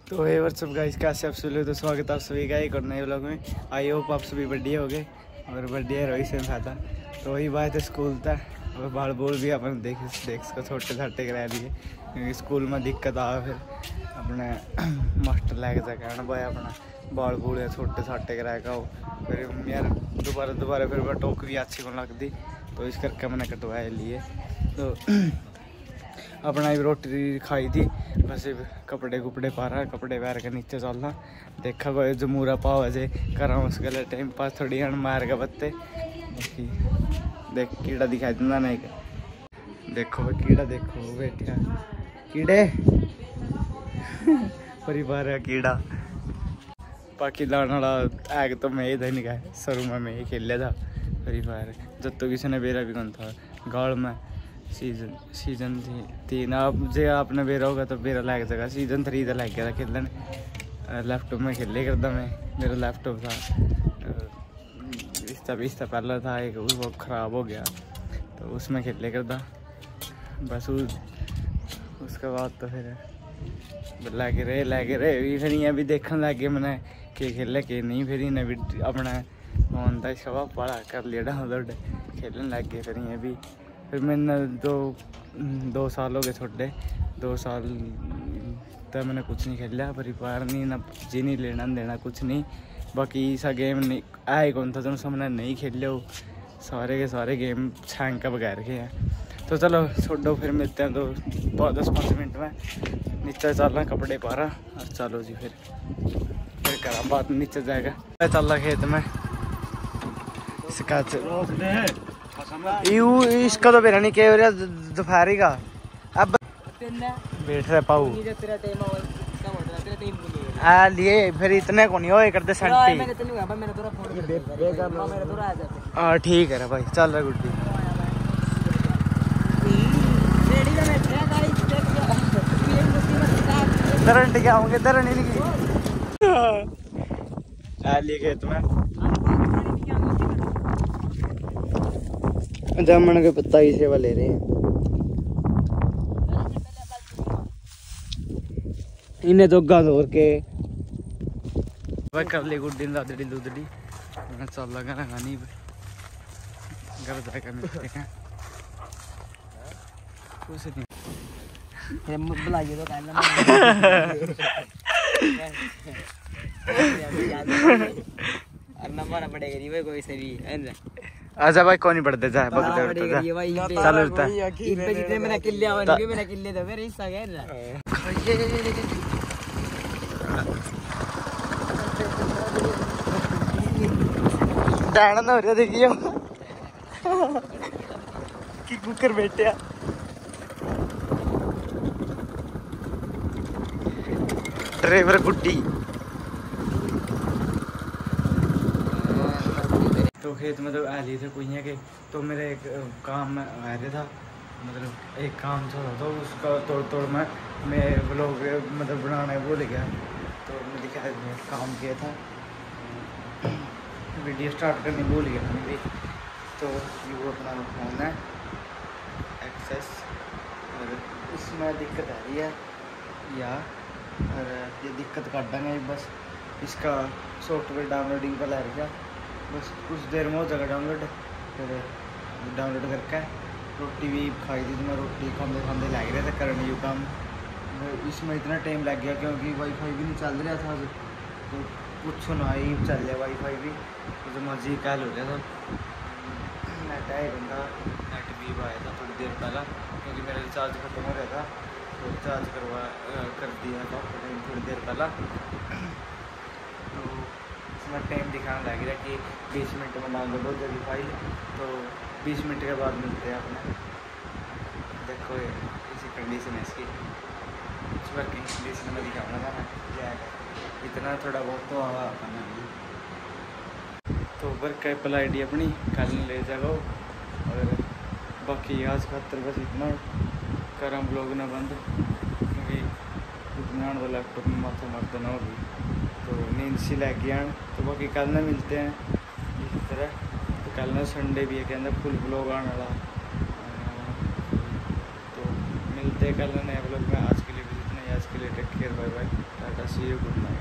तो हे WhatsApp guys, कैसे आप सभी लोग। तो स्वागत है आप सभी का एक और नए व्लॉग में। आई होप आप सभी बढ़िया हो गए और बढ़िया रही से खाता। तो वही बात है, स्कूल था और बाल बोल भी अपन देख को छोटे छाटे करा लिए, क्योंकि स्कूल में दिक्कत आ फिर अपने मास्टर लैके जाकर भाई अपना बाल बूल छोटे छाटे कराएगा वो फिर यार दोबारा फिर वह टोकरी अच्छी को लगती, तो इस करके मैंने कटवाए लिए। तो अपना भी रोटी खाई थी, बस कपड़े कुपड़े पा रहा, कपड़े पैर के नीचे चलना। देखा कोई जमूरा पाव अजे करा उस गले टाइम पास थोड़ी हन मार के बत्ते देख कीड़ा दिखाई देना नहीं। देखो कीड़ा, देखो बैठा कीड़े परिवार है कीड़ा। बाकी लाने वाला एग तो मैं ही था, नहीं गया शुरू में ही खेल था परिवार। जब तो किसी ने बेरा भी कौन था गाड़ में सीजन 3 आप जे आपने बेरा होगा तो बेरा लग जाएगा। सीजन 3 तो लग गया था खेलने, लैपटॉप में खेले करता मैं। मेरा लैपटॉप था इसका पहला था एक, वो ख़राब हो गया तो उसमें खेले करता बस। उसके बाद तो फिर लगे रहे फिर यहाँ भी देखने लगे मैंने के खेले के नहीं। फिर इन्हें भी अपना फोन था इसका बड़ा कर लिया डाउनलोड, खेलने लग गए। फिर यहाँ भी फिर मैंने 2 साल हो गए छोटे, 2 साल तक मैंने कुछ नहीं खेला। परिवार नहीं ना जी नहीं लेना देना कुछ नहीं। बाकी सा गेम नहीं आए कौन था जो हमने नहीं खेले, वो सारे के सारे गेम छैंक का बगैर के हैं। तो चलो छोड़ो, फिर मिलते हैं तो 10-5 मिनट में। नीचे चलना कपड़े पा रहा और चलो जी फिर करा बात। नीचे जाएगा चल रहा खेत में इसका तो मेरा नहीं कह रहा दोपहरी का। अब बैठ रहे पाऊ लिए फिर इतने को नहीं हो करते संटी। हाँ ठीक है भाई, चल रहा गुड्डी दरन टिके होंगे दरन ही नहीं लिए खेत में जामन के पत्ता की सेवा ले रहे हैं। इन्हें जोगा धोर के कर ले गुड्डी लादड़ी लुदड़ी चल लगा नहीं घर जाकर मिलते हैं। कुछ नहीं बुलाइए तो नंबर पड़ेगा कोई से भी। अच्छा भाई कौन नहीं पढ़ते जा चलो जितने मेरा किले आवाज़ मेरा किले तो मेरे हिस्सा गया ना। डाना ना हो रहा देखियो कि कुकर बैठे ड्राइवर गुड्डी। तो खेत में तो आ लिए थे कुइयाँ के, तो मेरे एक काम में आ रहा था, मतलब एक काम चल रहा था उसका तोड़ मैं व्लॉग मतलब बनाना है भूल गया। तो मैं दिखाया काम किया था, वीडियो स्टार्ट करने भूल गया था मेरी। तो ये वो अपना फोन है एक्सेस और इसमें दिक्कत आ रही है या और ये दिक्कत काट देंगे बस। इसका सॉफ्टवेयर डाउनलोडिंग का ला रहा, बस कुछ देर में हो जाएगा डाउनलोड। फिर डाउनलोड करके रोटी भी खाई थी, तो मैं रोटी खाते लग रहा था करने यू काम। इसमें इतना टाइम लग गया क्योंकि वाईफाई भी नहीं चल रहा था, तो कुछ ना ही चल रहा वाईफाई भी, तो मर्जी कल हो रहा था। नेट आया बंदा नेट भी आया था थोड़ी देर पहला, क्योंकि मेरा रिचार्ज खत्म हो रहा था तो रिचार्ज कर दिया था थोड़ी देर पहला। तो इसमें टाइम दिखाने लग रहा कि 20 मिनट में डाउनलोड हो जाएगी फाइल, तो 20 मिनट के बाद मिलते हैं अपने। देखो इसी कंडीशन है इसकी, इस वर्किंग कंडीशन में दिखाना था ना क्या है, इतना थोड़ा बहुत तो आवा अपना। तो वर्क एप्पल ID अपनी कल ले जाओ। और बाकी आज खातर बस इतना करम ब्लॉग ना बंद, क्योंकि बनाने वाला लैपटॉप में माथा मर्द ना होगी तो नींद सी लग गया। तो बाकी कल ना मिलते हैं इसी तरह। तो कल ना संडे भी है, कहना फुल ब्लॉग आने वाला, तो मिलते हैं कल नए ब्लॉग में। आज के लिए भी इतना ही, आज के लिए take care, bye bye, tata. See you, good night.